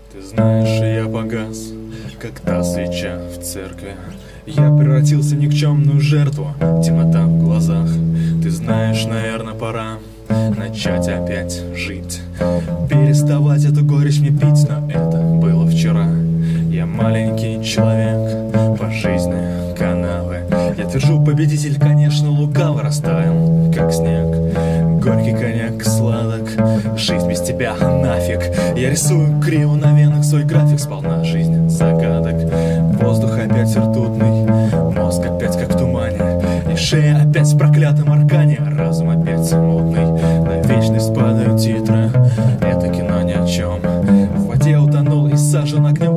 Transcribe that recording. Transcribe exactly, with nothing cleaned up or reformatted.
Ты знаешь, я погас, как та свеча в церкви. Я превратился в никчемную жертву, темнота в глазах. Ты знаешь, наверное, пора начать опять жить, переставать эту горечь мне пить, но это было вчера. Я маленький человек по жизни канавы. Я твержу, победитель, конечно, лукаво растаял, как снег. Горький коньяк сладок, жизнь без тебя нафиг. Я рисую криво на венах свой график, сполна жизнь загадок. Воздух опять ртутный, мозг опять как в тумане, и шея опять в проклятом аркане, разум опять мутный. На вечность падают титры, это кино ни о чем. В воде утонул и сажен огнем.